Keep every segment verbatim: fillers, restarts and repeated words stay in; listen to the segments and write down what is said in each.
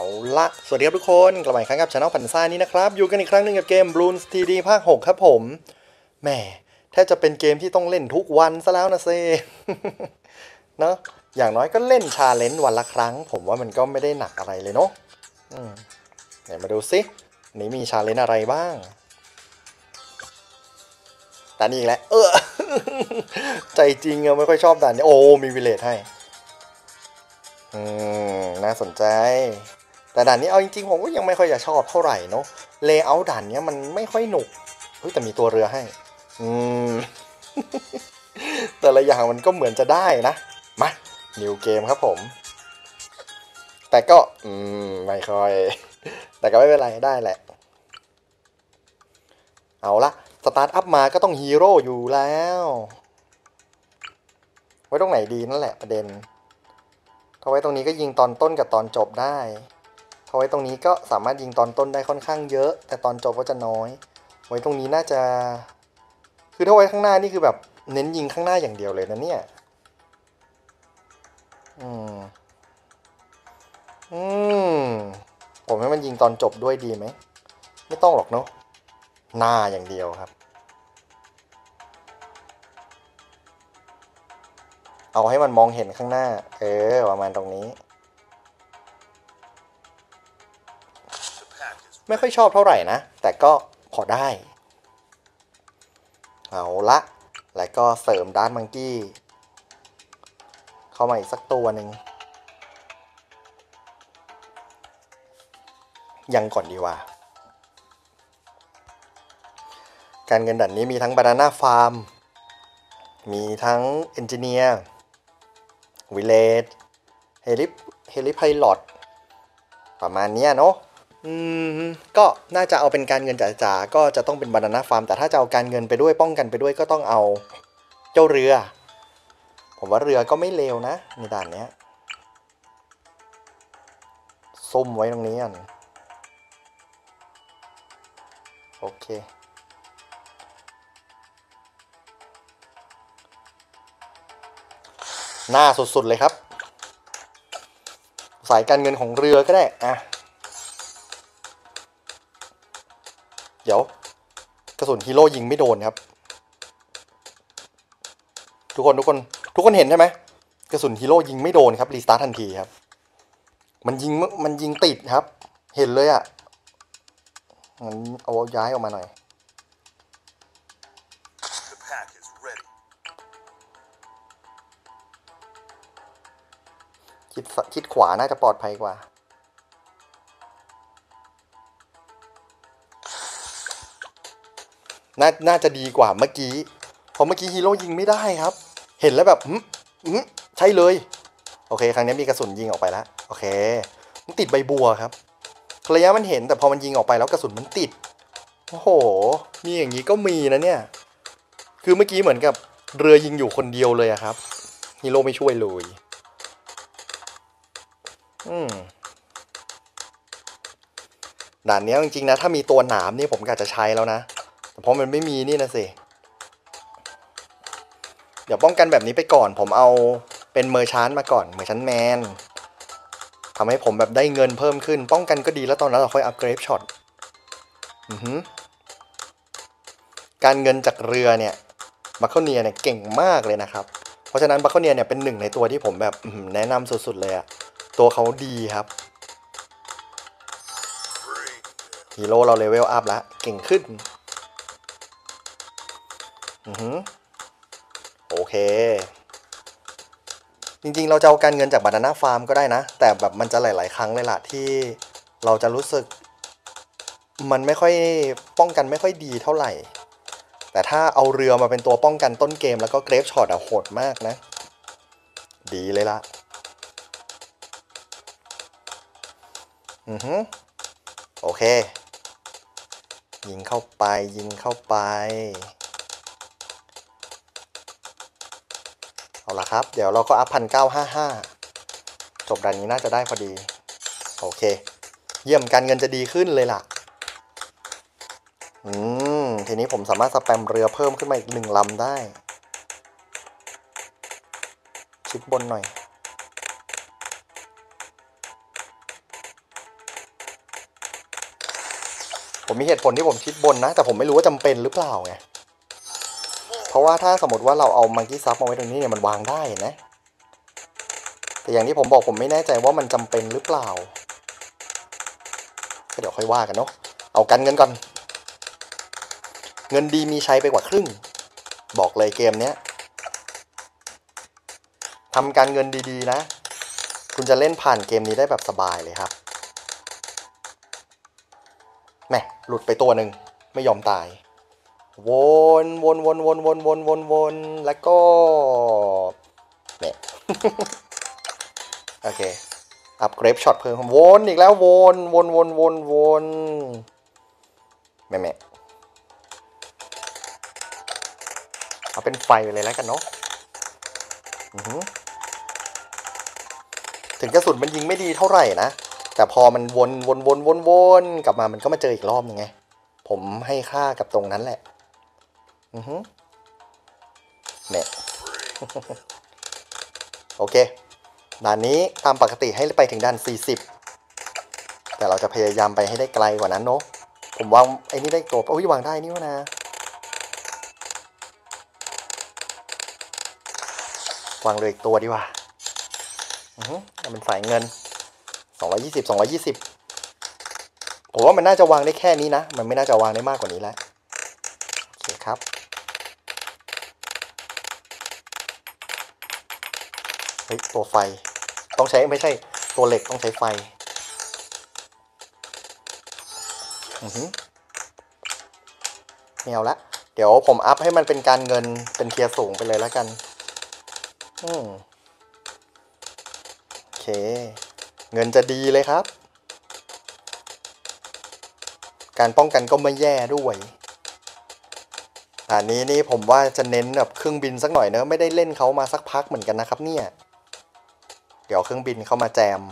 ละสวัสดีครับทุกคนกลับมาอีกครั้งกับช anel พันซ่านี้นะครับอยู่กันอีกครั้งหนึ่งกับเกม Bloons ที ดี ภาคหกครับผมแหมแทบจะเป็นเกมที่ต้องเล่นทุกวันซะแล้วนะเซ เนาะอย่างน้อยก็เล่นชาเลนจ์วันละครั้งผมว่ามันก็ไม่ได้หนักอะไรเลยเนาะไหนมาดูซินี้มีชาเลนจ์อะไรบ้างด่านนี้อีกแล้วเออ ใจจริงอะไม่ค่อยชอบด่านนี้โอ้มีวิลเลจให้อืมน่าสนใจแต่ด่านนี้เอาจริงๆผมก็ยังไม่ค่อยจะชอบเท่าไหร่เนาะเลเยอร์ด่านนี้มันไม่ค่อยหนุกเฮ้ยแต่มีตัวเรือให้อืม แต่ละอย่างมันก็เหมือนจะได้นะมานิวเกมครับผมแต่ก็อืมไม่ค่อยแต่ก็ไม่เป็นไรได้แหละเอาละสตาร์ทอัพมาก็ต้องฮีโร่อยู่แล้วไว้ตรงไหนดีนั่นแหละประเด็นถ้าไว้ตรงนี้ก็ยิงตอนต้นกับตอนจบได้ถ้าไว้ตรงนี้ก็สามารถยิงตอนต้นได้ค่อนข้างเยอะแต่ตอนจบก็จะน้อยไว้ตรงนี้น่าจะคือถ้าไว้ข้างหน้านี่คือแบบเน้นยิงข้างหน้าอย่างเดียวเลยนะเนี่ยอืมอืมผมให้มันยิงตอนจบด้วยดีไหมไม่ต้องหรอกเนาะหน้าอย่างเดียวครับเอาให้มันมองเห็นข้างหน้าเออประมาณตรงนี้ไม่ค่อยชอบเท่าไหร่นะแต่ก็พอได้เอาละแล้วก็เสริมดาร์ธมังกี้เข้ามาอีกสักตัวหนึ่งยังก่อนดีว่าการเงินดันนี้มีทั้งบานาน่าฟาร์มมีทั้งเอนจิเนียร์วิลเลจเฮลิเฮลิไพลอตประมาณนี้เนาะอืมก็น่าจะเอาเป็นการเงินจ๋าๆก็จะต้องเป็นบานาน่าฟาร์มแต่ถ้าจะเอาการเงินไปด้วยป้องกันไปด้วยก็ต้องเอาเจ้าเรือผมว่าเรือก็ไม่เลวนะในด่านนี้ซุ่มไว้ตรงนี้กันโอเคหน้าสุดๆเลยครับสายการเงินของเรือก็ได้อะเดี๋ยวกระสุนฮีโร่ยิงไม่โดนครับทุกคนทุกคนทุกคนเห็นใช่ไหมกระสุนฮีโร่ยิงไม่โดนครับรีสตาร์ททันทีครับมันยิงมันยิงติดครับเห็นเลยอ่ะงั้นเอาย้ายออกมาหน่อยคิดคิดขวาน่าจะปลอดภัยกว่าน่าน่าจะดีกว่าเมื่อกี้เพราะเมื่อกี้ฮีโร่ยิงไม่ได้ครับเห็นแล้วแบบหืมใช่เลยโอเคครั้งนี้มีกระสุนยิงออกไปแล้วโอเคมันติดใบบัวครับระยะมันเห็นแต่พอมันยิงออกไปแล้วกระสุนมันติดโอ้โหมีอย่างนี้ก็มีนะเนี่ยคือเมื่อกี้เหมือนกับเรือยิงอยู่คนเดียวเลยอะครับฮีโร่ไม่ช่วยเลยอืมด่านนี้จริงๆนะถ้ามีตัวหนามนี่ผมก็จะใช้แล้วนะแต่เพราะมันไม่มีนี่นะสิเดี๋ยวป้องกันแบบนี้ไปก่อนผมเอาเป็นเมอร์ชานมาก่อนเมอร์ชานแมนทำให้ผมแบบได้เงินเพิ่มขึ้นป้องกันก็ดีแล้วตอนนั้นเราค่อยอัพเกรดช็อตอือฮึการเงินจากเรือเนี่ยบัคเคเนียเนี่ยเก่งมากเลยนะครับเพราะฉะนั้นบัคเคเนียเนี่ยเป็นหนึ่งในตัวที่ผมแบบแนะนำสุดๆเลยอะตัวเขาดีครับฮีโร่เราเลเวลอัพแล้วเก่งขึ้นอือฮึโอเคจริงๆเราจะเอาการเงินจากบานาน่าฟาร์มก็ได้นะแต่แบบมันจะหลายๆครั้งเลยล่ะที่เราจะรู้สึกมันไม่ค่อยป้องกันไม่ค่อยดีเท่าไหร่แต่ถ้าเอาเรือมาเป็นตัวป้องกันต้นเกมแล้วก็เกรฟช็อตอะโหดมากนะดีเลยล่ะอือฮึโอเคยิงเข้าไปยิงเข้าไปเอาละครับเดี๋ยวเราก็อัพพันเก้าห้าห้าจบด่านนี้น่าจะได้พอดีโอเคเยี่ยมการเงินจะดีขึ้นเลยล่ะอืมทีนี้ผมสามารถสแปมเรือเพิ่มขึ้นมาอีกหนึ่งลำได้ชิดบนหน่อยผมมีเหตุผลที่ผมคิดบนนะแต่ผมไม่รู้ว่าจำเป็นหรือเปล่าไงเพราะว่าถ้าสมมติว่าเราเอามังกี้ซับมาไว้ตรงนี้เนี่ยมันวางได้นะแต่อย่างที่ผมบอกผมไม่แน่ใจว่ามันจำเป็นหรือเปล่าเดี๋ยวค่อยว่ากันเนาะเอากันเงินก่อนเงินดีมีใช้ไปกว่าครึ่งบอกเลยเกมเนี้ยทำการเงินดีๆนะคุณจะเล่นผ่านเกมนี้ได้แบบสบายเลยครับแม่หลุดไปตัวหนึ่งไม่ยอมตายวนวนวนวนวนวนวนวนแล้วก็เนี่ย โอเคอัพเกรฟช็อตเพิ่มวนอีกแล้ววนวนวนวนวนแม่แม่เอาเป็นไฟเลยแล้วกันเนาะถึงกระสุนมันยิงไม่ดีเท่าไหร่นะแต่พอมันวนวนวนวนวนกลับมามันก็มาเจออีกรอบนึงไงผมให้ค่ากับตรงนั้นแหละอือฮึเนี่ย โอเคด่านนี้ตามปกติให้ไปถึงด่านสี่สิบแต่เราจะพยายามไปให้ได้ไกลกว่านั้นเนาะผมวางไอ้นี่ได้ตัวโอ้ยวางได้นี่วะนะวางเลยอีกตัวดีกว่าอือฮึเป็นสายเงินสองร้อยยี่สิบ สองร้อยยี่สิบผมว่ามันน่าจะวางได้แค่นี้นะมันไม่น่าจะวางได้มากกว่านี้แล้วโอเคครับเฮ้ยตัวไฟต้องใช้ไม่ใช่ตัวเหล็กต้องใช้ไฟอือฮึไม่เอาละเดี๋ยวผมอัพให้มันเป็นการเงินเป็นเทียร์สูงไปเลยแล้วกันอืมโอเคเงินจะดีเลยครับการป้องกันก็ไม่แย่ด้วยอันนี้นี่ผมว่าจะเน้นแบบเครื่องบินสักหน่อยเนอะไม่ได้เล่นเขามาสักพักเหมือนกันนะครับเนี่ยเดี๋ยวเครื่องบินเข้ามาแจม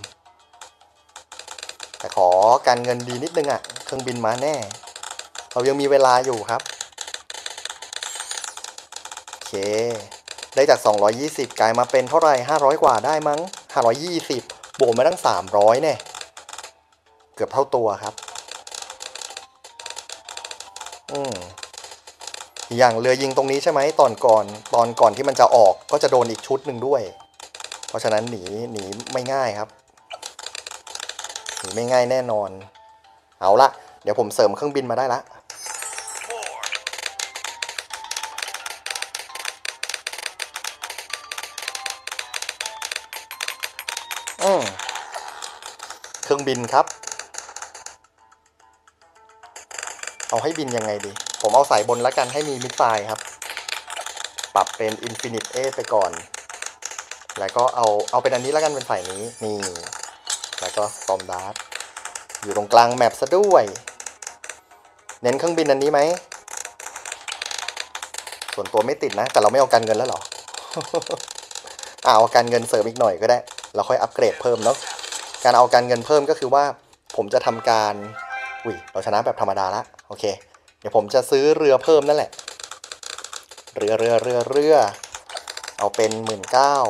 แต่ขอการเงินดีนิดนึงอะเครื่องบินมาแน่เรายังมีเวลาอยู่ครับโอเคได้จากสองร้อยยี่สิบกลายมาเป็นเท่าไหร่ห้าร้อยกว่าได้มั้งห้าร้อยยี่สิบบวกมาตั้งสามร้อยเนี่ยเกือบเท่าตัวครับอืมอย่างเรือยิงตรงนี้ใช่ไหมตอนก่อนตอนก่อนที่มันจะออกก็จะโดนอีกชุดหนึ่งด้วยเพราะฉะนั้นหนีหนีไม่ง่ายครับหนีไม่ง่ายแน่นอนเอาละเดี๋ยวผมเสริมเครื่องบินมาได้ละอืมเครื่องบินครับเอาให้บินยังไงดีผมเอาสายบนแล้วกันให้มีมิดไซล์ครับปรับเป็น Infinite A ไปก่อนแล้วก็เอาเอาเป็นอันนี้แล้วกันเป็นฝ่ายนี้นี่แล้วก็ Storm Dart อยู่ตรงกลางแมปซะด้วยเน้นเครื่องบินอันนี้ไหมส่วนตัวไม่ติดนะแต่เราไม่เอาการเงินแล้วหรอ เอาการเงินเสริมอีกหน่อยก็ได้เราค่อยอัปเกรดเพิ่มเนาะการเอาการเงินเพิ่มก็คือว่าผมจะทำการอุ้ยเราชนะแบบธรรมดาละโอเคเดี๋ยวผมจะซื้อเรือเพิ่มนั่นแหละเรือเรือเรือเรือเอาเป็นหมื่นเก้า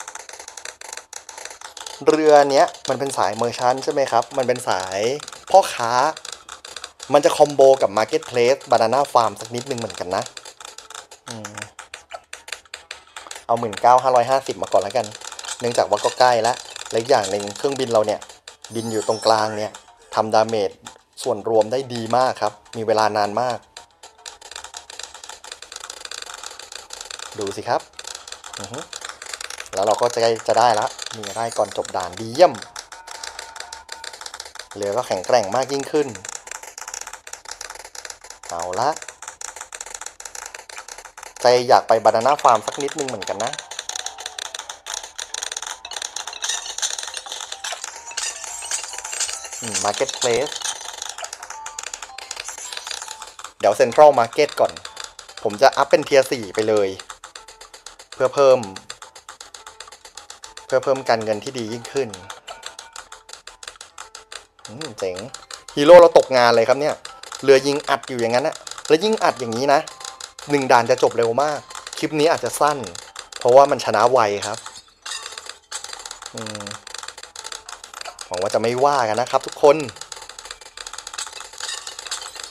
เรือเนี้ยมันเป็นสายเมอร์ชันใช่ไหมครับมันเป็นสายพ่อค้ามันจะคอมโบกับ Marketplace Banana Farm สักนิดนึงเหมือนกันนะเอาหมื่นเก้าห้าร้อยห้าสิบมาก่อนแล้วกันเนื่องจากว่าก็ใกล้แล้วและอีกอย่างหนึ่งเครื่องบินเราเนี่ยบินอยู่ตรงกลางเนี่ยทำดาเมจส่วนรวมได้ดีมากครับมีเวลานานมากดูสิครับแล้วเราก็จะจะได้ละมีได้ก่อนจบด่านดีเยี่ยมเรือก็แข็งแกร่งมากยิ่งขึ้นเอาละใจอยากไปบานาน่าฟาร์มสักนิดนึงเหมือนกันนะอืม Marketplace เดี๋ยว Central Market ก่อนผมจะอัพเป็นเทียร์สี่ไปเลยเพื่อเพิ่มเพื่อเพิ่มการเงินที่ดียิ่งขึ้นเจ๋งฮีโร่เราตกงานเลยครับเนี่ยเรือยิงอัดอยู่อย่างนั้นนะแล้วยิ่งอัดอย่างนี้นะหนึ่งด่านจะจบเร็วมากคลิปนี้อาจจะสั้นเพราะว่ามันชนะไวครับหวังว่าจะไม่ว่ากันนะครับทุกคน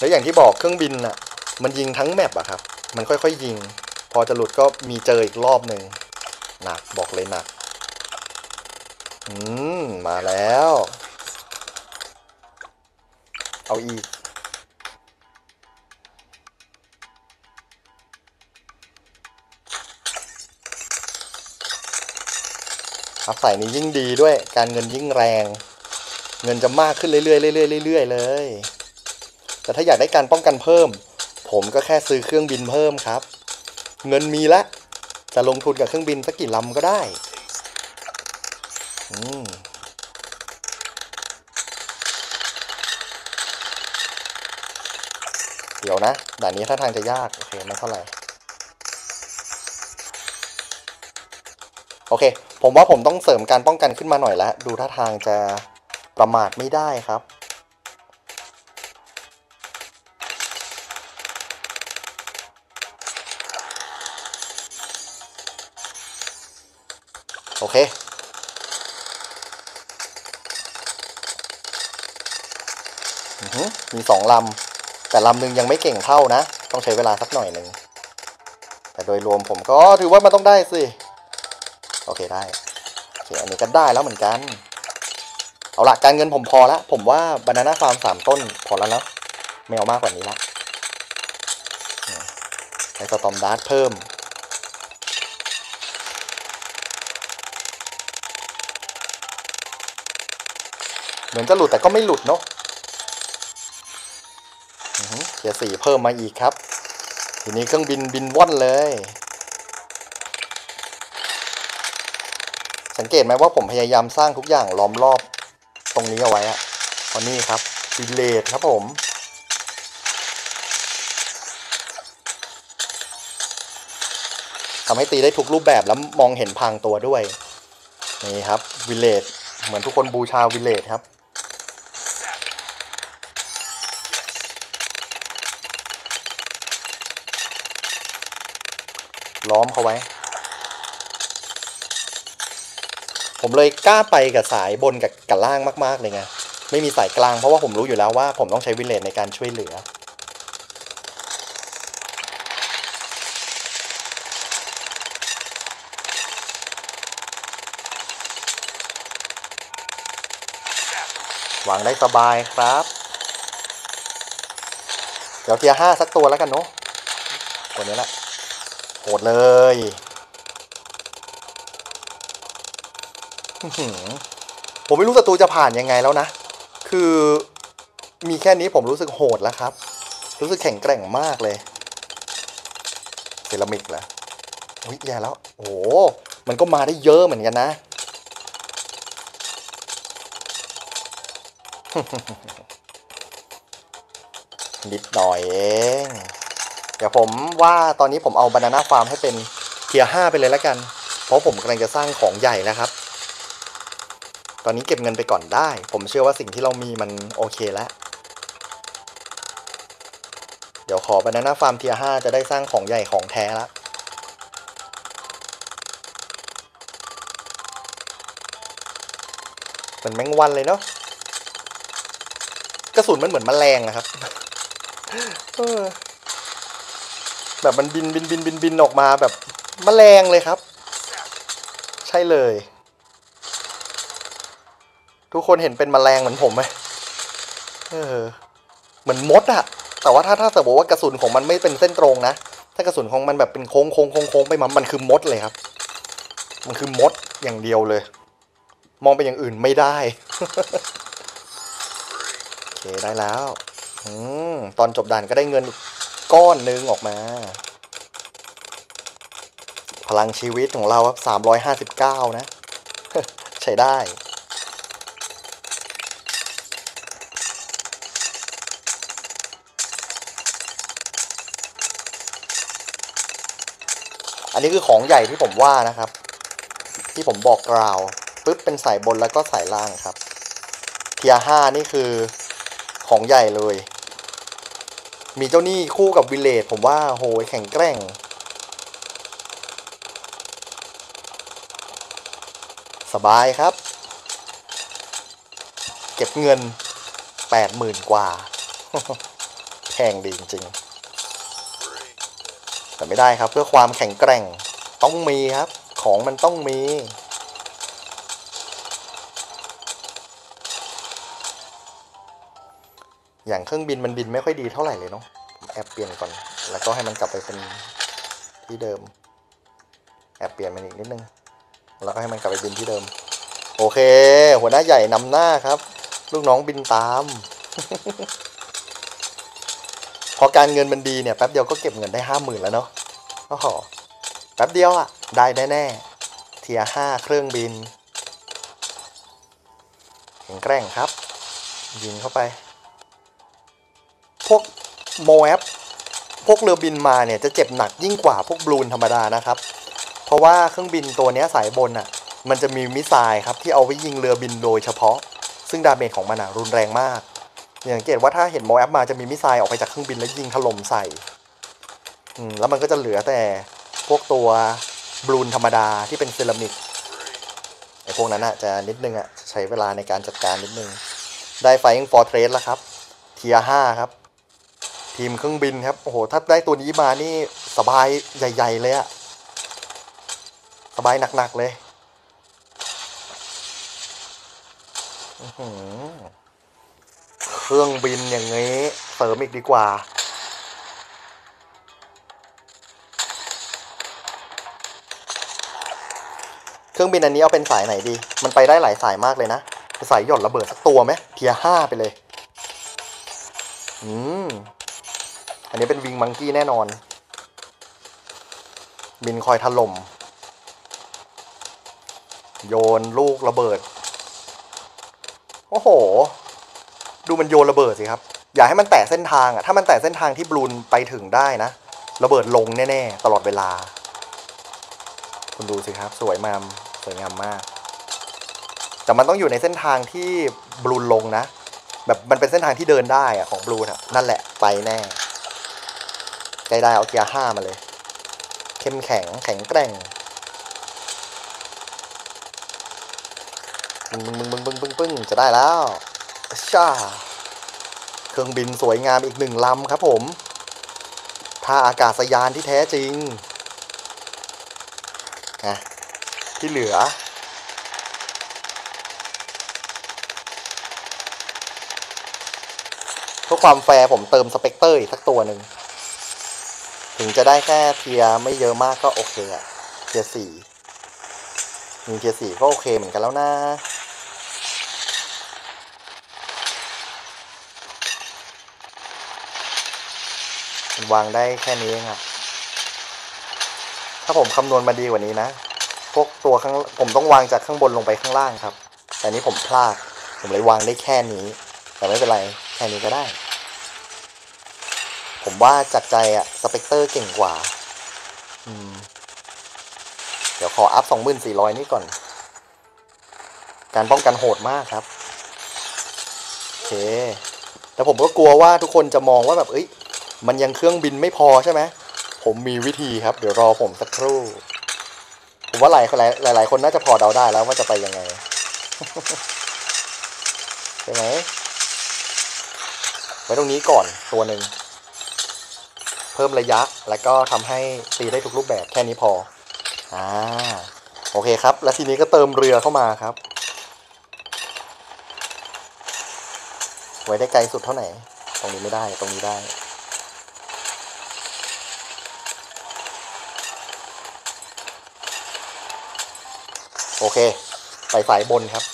แล้วอย่างที่บอกเครื่องบินอ่ะมันยิงทั้งแมปอะครับมันค่อยๆยิงพอจะหลุดก็มีเจออีกรอบหนึ่งหนักบอกเลยหนักอืมมาแล้วเอาอีกอัพใส่นี้ยิ่งดีด้วยการเงินยิ่งแรงเงินจะมากขึ้นเรื่อยๆเรื่อยๆเรื่อยๆเลยแต่ถ้าอยากได้การป้องกันเพิ่มผมก็แค่ซื้อเครื่องบินเพิ่มครับเงินมีละจะลงทุนกับเครื่องบินสักกี่ลำก็ได้อืมเดี๋ยวนะด่านนี้ถ้าทางจะยากโอเคไม่เท่าไหร่โอเคผมว่าผมต้องเสริมการป้องกันขึ้นมาหน่อยแล้วดูท่าทางจะประมาทไม่ได้ครับโอเคมีสองลำแต่ลำหนึ่งยังไม่เก่งเท่านะต้องใช้เวลาสักหน่อยหนึ่งแต่โดยรวมผมก็ถือว่ามันต้องได้สิโอเคได้โอเคอันนี้ก็ได้แล้วเหมือนกันเอาละการเงินผมพอละผมว่าบานาน่าฟาร์มสามต้นพอแล้วนะไม่เอามากกว่านี้ละใช้สตอมดาร์ทเพิ่มเหมือนจะหลุดแต่ก็ไม่หลุดเนาะเกียร์สี่เพิ่มมาอีกครับทีนี้เครื่องบินบินว่อนเลยสังเกตไหมว่าผมพยายามสร้างทุกอย่างล้อมรอบตรงนี้เอาไว้อะตอนนี้ครับวิลเลจครับผมทำให้ตีได้ทุกรูปแบบแล้วมองเห็นพางตัวด้วยนี่ครับวิลเลจเหมือนทุกคนบูชาวิลเลจครับล้อมเขาไว้ผมเลยกล้าไปกับสายบนกับกับล่างมากๆเลยไงไม่มีสายกลางเพราะว่าผมรู้อยู่แล้วว่าผมต้องใช้วิลเลจในการช่วยเหลือวางได้สบายครับเดี๋ยวเทียร์ห้าสักตัวแล้วกันเนาะตัวนี้แหละโหดเลยผมไม่รู้ศัตรูจะผ่านยังไงแล้วนะคือมีแค่นี้ผมรู้สึกโหดแล้วครับรู้สึกแข็งแกร่งมากเลยเซรามิกเหรออุ้ยแย่แล้วโอ้มันก็มาได้เยอะเหมือนกันนะนิดหน่อยเองเดี๋ยวผมว่าตอนนี้ผมเอาบานาน่าฟาร์มให้เป็นเทียร์ห้าไปเลยแล้วกันเพราะผมกำลังจะสร้างของใหญ่แล้วครับตอนนี้เก็บเงินไปก่อนได้ผมเชื่อว่าสิ่งที่เรามีมันโอเคแล้วเดี๋ยวขอบานาน่าฟาร์มเทียร์ห้าจะได้สร้างของใหญ่ของแท้แล้วเหมือนแมงวันเลยเนาะกระสุนมันเหมือนแมลงนะครับแบบมันบินบินบินบินบินออกมาแบบแมลงเลยครับใช่เลยทุกคนเห็นเป็นแมลงเหมือนผมไหมเออเหมือนมดอะแต่ว่าถ้าถ้าสมมติว่ากระสุนของมันไม่เป็นเส้นตรงนะถ้ากระสุนของมันแบบเป็นโค้งโค้งโค้งโค้งไปมันมันคือมดเลยครับมันคือมดอย่างเดียวเลยมองไปอย่างอื่นไม่ได้โอเคได้แล้วอืมตอนจบด่านก็ได้เงินก้อนนึงออกมาพลังชีวิตของเราครับสามร้อยห้าสิบเก้านะใช้ได้อันนี้คือของใหญ่ที่ผมว่านะครับที่ผมบอกกล่าวปึ๊บเป็นสายบนแล้วก็สายล่างครับเทียร์ห้านี่คือของใหญ่เลยมีเจ้าหนี้คู่กับวิลเลจผมว่าโหยแข็งแกร่งสบายครับเก็บเงินแปดหมื่นกว่าแพงดีจริงๆแต่ไม่ได้ครับเพื่อความแข็งแกร่งต้องมีครับของมันต้องมีอย่างเครื่องบินมันบินไม่ค่อยดีเท่าไหร่เลยเนาะแอบเปลี่ยนก่อนแล้วก็ให้มันกลับไปเป็นที่เดิมแอบเปลี่ยนมันอีกนิดนึงแล้วก็ให้มันกลับไปบินที่เดิมโอเคหัวหน้าใหญ่นำหน้าครับลูกน้องบินตาม พอการเงินมันดีเนี่ยแป๊บเดียวก็เก็บเงินได้ห้าหมื่นแล้วเนาะโอ้โหแป๊บเดียวอ่ะได้แน่ๆเทียร์ห้าเครื่องบินแข็งแกร่งครับยิงเข้าไปพวกโมแอฟพวกเรือบินมาเนี่ยจะเจ็บหนักยิ่งกว่าพวกบลูนธรรมดานะครับเพราะว่าเครื่องบินตัวนี้สายบนอ่ะมันจะมีมิสไซล์ครับที่เอาไว้ยิงเรือบินโดยเฉพาะซึ่งดาเมจของมันอ่ะรุนแรงมากอย่างสังเกตว่าถ้าเห็นโมแอฟมาจะมีมิสไซล์ออกไปจากเครื่องบินแล้วยิงถล่มใส่อืมแล้วมันก็จะเหลือแต่พวกตัวบลูนธรรมดาที่เป็นเซรามิกไอ้พวกนั้นอ่ะจะนิดนึงอ่ะใช้เวลาในการจัดการนิดนึงได้ไฟอิงฟอร์เทรสแล้วครับเทียร์ห้าครับทีมเครื่องบินครับโอ้โหถ้าได้ตัวนี้มานี่สบายใหญ่ๆเลยอะสบายหนักๆเลยเครื่องบินอย่างงี้เสริมอีกดีกว่าเครื่องบินอันนี้เอาเป็นสายไหนดีมันไปได้หลายสายมากเลยนะสายหย่อนระเบิดสักตัวไหมเทียร์ห้าไปเลยอืมอันนี้เป็นวิงมังกี้แน่นอนบินคอยถล่มโยนลูกระเบิดโอ้โหดูมันโยนระเบิดสิครับอย่าให้มันแตะเส้นทางอ่ะถ้ามันแตะเส้นทางที่บลูนไปถึงได้นะระเบิดลงแน่ๆตลอดเวลาคุณดูสิครับสวยงามสวยงามมากแต่มันต้องอยู่ในเส้นทางที่บลูนลงนะแบบมันเป็นเส้นทางที่เดินได้อะของบลูนอะนั่นแหละไปแน่ใจได้เอาเกียร์ห้ามาเลยเข้มแข็งแข็งแกร่งบึ้งบึ้งบึ้งบึ้งบึ้งบึ้งจะได้แล้วช่าเครื่องบินสวยงามอีกหนึ่งลำครับผมท่าอากาศยานที่แท้จริงนะที่เหลือเพื่อความแฟร์ผมเติมสเปกเตอร์อีกสักตัวหนึ่งถึงจะได้แค่เทียร์ไม่เยอะมากก็โอเคอะเทียร์สี่มีเทียร์สี่ก็โอเคเหมือนกันแล้วนะมันวางได้แค่นี้เองครับถ้าผมคำนวณมาดีกว่านี้นะพวกตัวข้างผมต้องวางจากข้างบนลงไปข้างล่างครับแต่นี้ผมพลาดผมเลยวางได้แค่นี้แต่ไม่เป็นไรแค่นี้ก็ได้ผมว่าจากใจอะสเปกเตอร์เก่งกว่าอืมเดี๋ยวขออัพ สองพันสี่ร้อย นี่ก่อนการป้องกันโหดมากครับโอเคแต่ผมก็กลัวว่าทุกคนจะมองว่าแบบเอ้ยมันยังเครื่องบินไม่พอใช่ไหมผมมีวิธีครับเดี๋ยวรอผมสักครู่ผมว่าหลายหลายหลายคนน่าจะพอเดาได้แล้วว่าจะไปยังไงใช่ไหมไว้ตรงนี้ก่อนตัวหนึ่งเพิ่มระยะแล้วก็ทำให้ตีได้ทุกรูปแบบแค่นี้พออ่าโอเคครับแล้วทีนี้ก็เติมเรือเข้ามาครับไว้ได้ไกลสุดเท่าไหร่ตรงนี้ไม่ได้ตรงนี้ได้โอเคไปสายบนครับ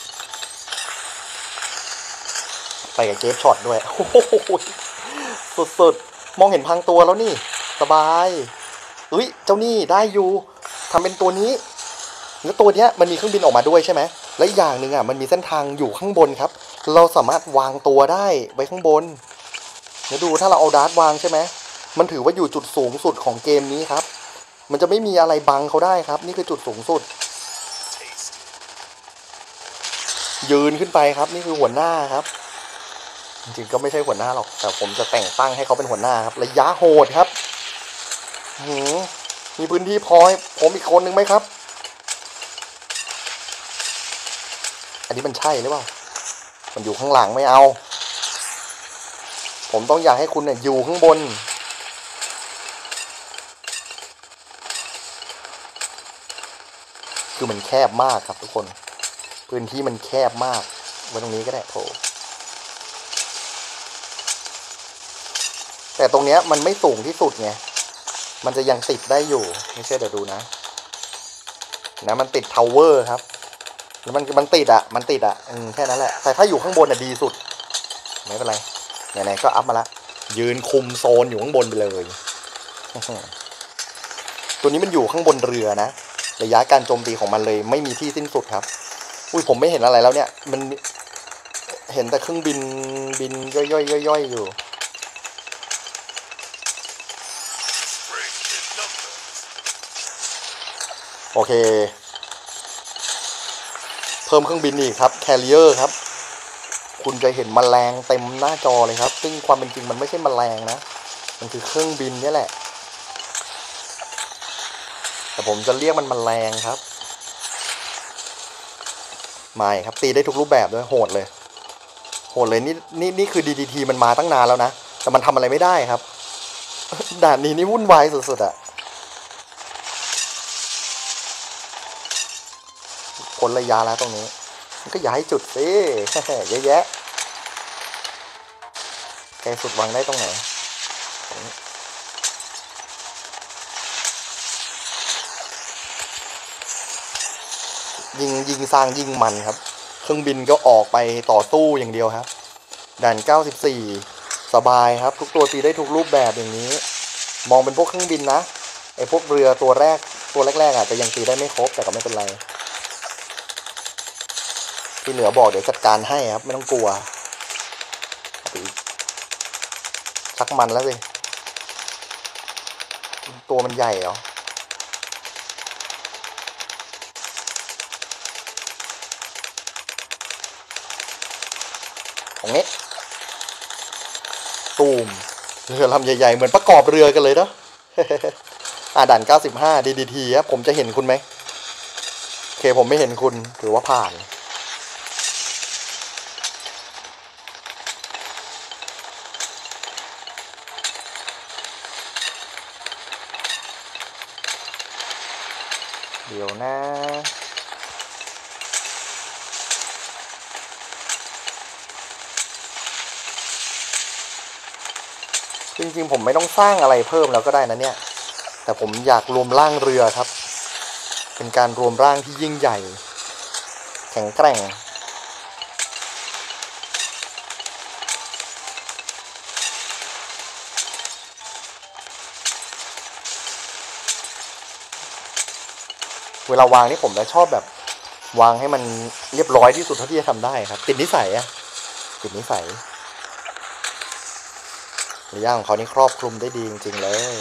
ไปกับเจฟช็อตด้วยโอ้โหสุดๆมองเห็นพังตัวแล้วนี่สบายเฮ้ยเจ้านี่ได้อยู่ทำเป็นตัวนี้แล้วตัวเนี้ยมันมีเครื่องบินออกมาด้วยใช่ไหมและอีกอย่างหนึ่งอ่ะมันมีเส้นทางอยู่ข้างบนครับเราสามารถวางตัวได้ไว้ข้างบนเดี๋ยวดูถ้าเราเอาดาร์ทวางใช่ไหมมันถือว่าอยู่จุดสูงสุดของเกมนี้ครับมันจะไม่มีอะไรบังเขาได้ครับนี่คือจุดสูงสุดยืนขึ้นไปครับนี่คือหัวหน้าครับจริงๆก็ไม่ใช่หัวหน้าหรอกแต่ผมจะแต่งตั้งให้เขาเป็นหัวหน้าครับระยะโหดครับหืมมีพื้นที่พอให้ผมอีกคนนึงไหมครับอันนี้มันใช่หรือเปล่ามันอยู่ข้างหลังไม่เอาผมต้องอยากให้คุณเนี่ยอยู่ข้างบนคือมันแคบมากครับทุกคนพื้นที่มันแคบมากไว้ตรงนี้ก็ได้โถแต่ตรงเนี้ยมันไม่สูงที่สุดไงมันจะยังติดได้อยู่ไม่ใช่เดี๋ยวดูนะนะมันติดทาวเวอร์ครับแล้วมันมันติดอะมันติดอะอืมแค่นั้นแหละแต่ถ้าอยู่ข้างบนอะดีสุดไม่เป็นไรไหนๆก็อัพมาละยืนคุมโซนอยู่ข้างบนไปเลยตัวนี้มันอยู่ข้างบนเรือนะระยะการโจมตีของมันเลยไม่มีที่สิ้นสุดครับอุ้ยผมไม่เห็นอะไรแล้วเนี่ยมันเห็นแต่เครื่องบินบินย่อยๆย่อยๆอยู่โอเคเพิ่มเครื่องบินอีกครับแคริเออร์ครับคุณจะเห็นแมลงเต็มหน้าจอเลยครับซึ่งความเป็นจริงมันไม่ใช่แมลงนะมันคือเครื่องบินนี่แหละแต่ผมจะเรียกมันแมลงครับไม่ครับตีได้ทุกรูปแบบด้วยโหดเลยโหดเลยนี่นี่นี่คือ ดี ดี ที มันมาตั้งนานแล้วนะแต่มันทำอะไรไม่ได้ครับด่านนี้นี่วุ่นวายสุดๆอะคนระยะแล้วตรงนี้มันก็ย้ายจุดสิเยอะแยะแกสุดวางได้ตรงไหนยิงยิงสร้างยิงมันครับเครื่องบินก็ออกไปต่อสู้อย่างเดียวครับด่านเก้าสิบสี่สบายครับทุกตัวตีได้ทุกรูปแบบอย่างนี้มองเป็นพวกเครื่องบินนะไอพวกเรือตัวแรกตัวแรกๆอาจจะยังตีได้ไม่ครบแต่ก็ไม่เป็นไรที่เหลือบอกเดี๋ยวจัดการให้ครับไม่ต้องกลัวชักมันแล้วสิตัวมันใหญ่เหรอตรงนี้ตูมเรือลำใหญ่ๆเหมือนประกอบเรือกันเลยเนาะ อ่าด่านเก้าสิบห้า ดี ดี ที ครับผมจะเห็นคุณไหมโอเคผมไม่เห็นคุณถือว่าผ่านเดี๋ยวนะจริงๆผมไม่ต้องสร้างอะไรเพิ่มแล้วก็ได้นะเนี่ยแต่ผมอยากรวมร่างเรือครับเป็นการรวมร่างที่ยิ่งใหญ่แข็งแกร่งเวลาวางนี่ผมจะชอบแบบวางให้มันเรียบร้อยที่สุดเท่าที่จะทำได้ครับติดนิสัยอะติดนิสัยระยะของเขานี่ครอบคลุมได้ดีจริงๆเลย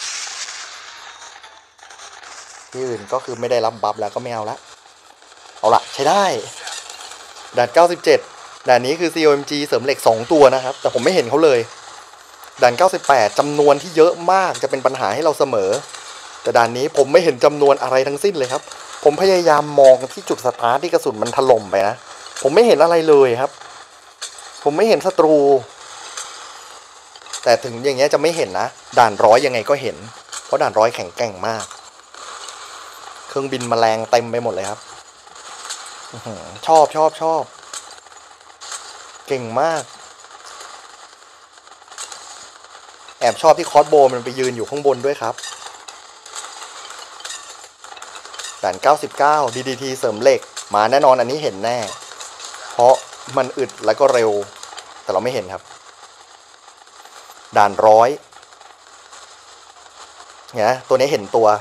ที่อื่นก็คือไม่ได้รับบัฟแล้วก็ไม่เอาละเอาละใช้ได้ด่านเก้าสิบเจ็ดด่านนี้คือ ซี โอ เอ็ม จี เสริมเหล็กสองตัวนะครับแต่ผมไม่เห็นเขาเลยด่านเก้าสิบแปดจำนวนที่เยอะมากจะเป็นปัญหาให้เราเสมอแต่ด่านนี้ผมไม่เห็นจำนวนอะไรทั้งสิ้นเลยครับผมพยายามมองที่จุดสตาร์ทที่กระสุนมันถล่มไปนะผมไม่เห็นอะไรเลยครับผมไม่เห็นศัตรูแต่ถึงอย่างเงี้ยจะไม่เห็นนะด่านร้อยยังไงก็เห็นเพราะด่านร้อยแข็งแกร่งมากเครื่องบินแมลงเต็มไปหมดเลยครับชอบชอบชอบเก่งมากแอบชอบที่คอสโบมันไปยืนอยู่ข้างบนด้วยครับด่านเก้าสิบเก้า ดี ดี ที เสริมเหล็กมาแน่นอนอันนี้เห็นแน่เพราะมันอึดแล้วก็เร็วแต่เราไม่เห็นครับด่านร้อยเนี่ยตัวนี้เห็นตัว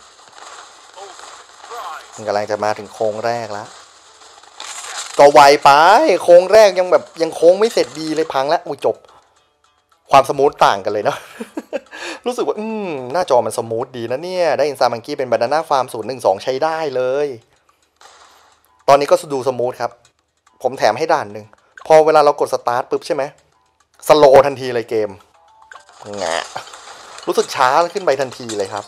มันกำลังจะมาถึงโค้งแรกแล้วก็ไวไปโค้งแรกยังแบบยังโค้งไม่เสร็จดีเลยพังแล้วอุ้ยจบความสมูทต่างกันเลยเนาะ รู้สึกว่าอืมหน้าจอมันสมูทดีนะเนี่ยได้อินซามังกี้เป็นบานาน่าฟาร์มศูนย์หนึ่งสองใช้ได้เลยตอนนี้ก็ดูสมูทครับผมแถมให้ด่านหนึ่งพอเวลาเรากดสตาร์ทปุ๊บใช่ไหมสโลว์ทันทีเลยเกมงะรู้สึกช้าขึ้นไปทันทีเลยครับ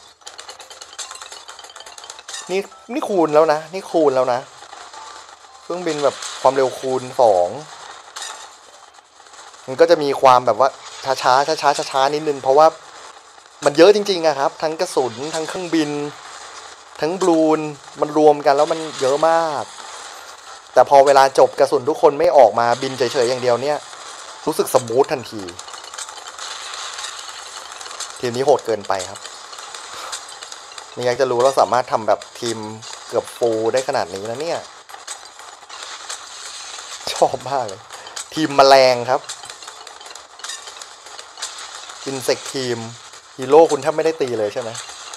นี่นี่คูณแล้วนะนี่คูณแล้วนะเครื่องบินแบบความเร็วคูณสองมันก็จะมีความแบบว่าช้าช้าช้าช้าช้าช้านิดนึงเพราะว่ามันเยอะจริงๆอะครับทั้งกระสุนทั้งเครื่องบินทั้งบลูนมันรวมกันแล้วมันเยอะมากแต่พอเวลาจบกระสุนทุกคนไม่ออกมาบินเฉยๆอย่างเดียวเนี่ยรู้สึกสมูททันทีทีมนี้โหดเกินไปครับไม่อยากจะรู้เราสามารถทำแบบทีมเกือบฟูลได้ขนาดนี้นะเนี่ยชอบมากเลยทีมแมลงครับอินเสกทีมฮีโร่คุณแทบไม่ได้ตีเลยใช่ไหม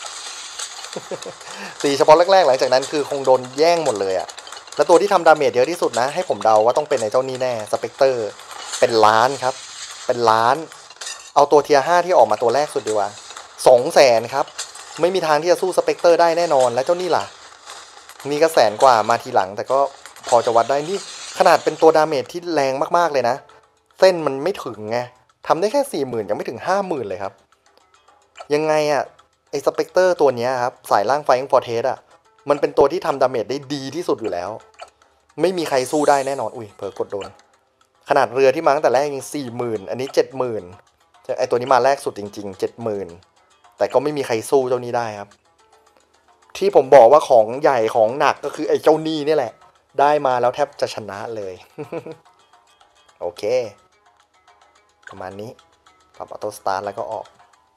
ตีเฉพาะแรกๆหลังจากนั้นคือคงโดนแย่งหมดเลยอะแล้วตัวที่ทำดาเมจเยอะที่สุดนะให้ผมเดาว่าต้องเป็นในเจ้านี้แน่สเปกเตอร์เป็นล้านครับเป็นล้านเอาตัวเทียร์ห้าที่ออกมาตัวแรกสุดดีกว่าสองแสนครับไม่มีทางที่จะสู้สเปกเตอร์ได้แน่นอนและเจ้านี่ล่ะนี่ก็แสนกว่ามาทีหลังแต่ก็พอจะวัดได้นี่ขนาดเป็นตัวดาเมจที่แรงมากๆเลยนะเส้นมันไม่ถึงไงทำได้แค่สี่หมื่นยังไม่ถึงห้าหมื่นเลยครับยังไงอะไอ้สเปกเตอร์ตัวนี้ครับสายล่างไฟอิงฟอร์เทสอะมันเป็นตัวที่ทำดาเมจได้ดีที่สุดอยู่แล้วไม่มีใครสู้ได้แน่นอนอุ้ยเผลอกดโดนขนาดเรือที่มาตั้งแต่แรกยังสี่หมื่นอันนี้เจ็ดหมื่นไอตัวนี้มาแรกสุดจริงๆเจ็ดหมื่นแต่ก็ไม่มีใครสู้เจ้านี้ได้ครับที่ผมบอกว่าของใหญ่ของหนักก็คือไอ้เจ้านี้นี่แหละได้มาแล้วแทบจะชนะเลย โอเคประมาณนี้ปรับออโต้สตาร์ทแล้วก็ออก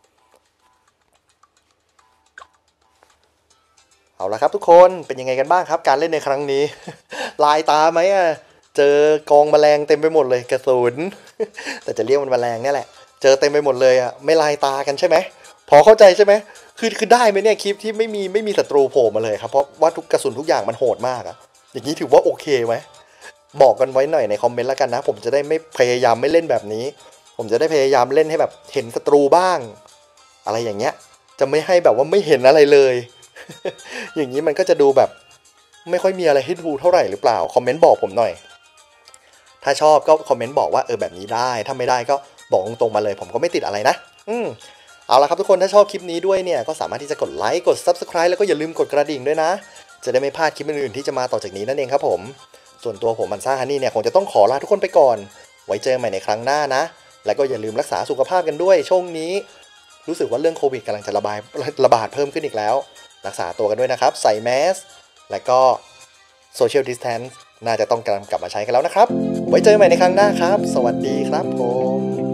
เอาละครับทุกคนเป็นยังไงกันบ้างครับการเล่นในครั้งนี้ ลายตาไหมอ่ะเจอกองแมลงเต็มไปหมดเลยกระสุน แต่จะเรียกมันแมลงนี่แหละเจอเต็มไปหมดเลยอ่ะไม่ลายตากันใช่ไหมพอเข้าใจใช่ไหมคือคือได้ไหมเนี่ยคลิปที่ไม่มีไม่มีศัตรูโผล่มาเลยครับเพราะว่าทุกกระสุนทุกอย่างมันโหดมากอ่ะอย่างนี้ถือว่าโอเคไหมบอกกันไว้หน่อยในคอมเมนต์แล้วกันนะผมจะได้ไม่พยายามไม่เล่นแบบนี้ผมจะได้พยายามเล่นให้แบบเห็นศัตรูบ้างอะไรอย่างเงี้ยจะไม่ให้แบบว่าไม่เห็นอะไรเลย อย่างนี้มันก็จะดูแบบไม่ค่อยมีอะไรให้ดูเท่าไหร่หรือเปล่าคอมเมนต์บอกผมหน่อยถ้าชอบก็คอมเมนต์บอกว่าเออแบบนี้ได้ถ้าไม่ได้ก็บอกตรงๆมาเลยผมก็ไม่ติดอะไรนะอืมเอาละครับทุกคนถ้าชอบคลิปนี้ด้วยเนี่ยก็สามารถที่จะกดไลค์กด ซับสไครบ์ แล้วก็อย่าลืมกดกระดิ่งด้วยนะจะได้ไม่พลาดคลิปอื่นๆที่จะมาต่อจากนี้นั่นเองครับผมส่วนตัวผมมันซ่าฮันนี่เนี่ยคงจะต้องขอลาทุกคนไปก่อนไว้เจอใหม่ในครั้งหน้านะแล้วก็อย่าลืมรักษาสุขภาพกันด้วยช่วงนี้รู้สึกว่าเรื่องโควิดกำลังจะระบายระบาดเพิ่มขึ้นอีกแล้วรักษาตัวกันด้วยนะครับใส่แมสและก็โซเชียลดิสแทนซ์น่าจะต้องกลับมาใช้กันแล้วนะครับไว้เจอใหม่ในครั้งหน้าครับสวัสดีครับผม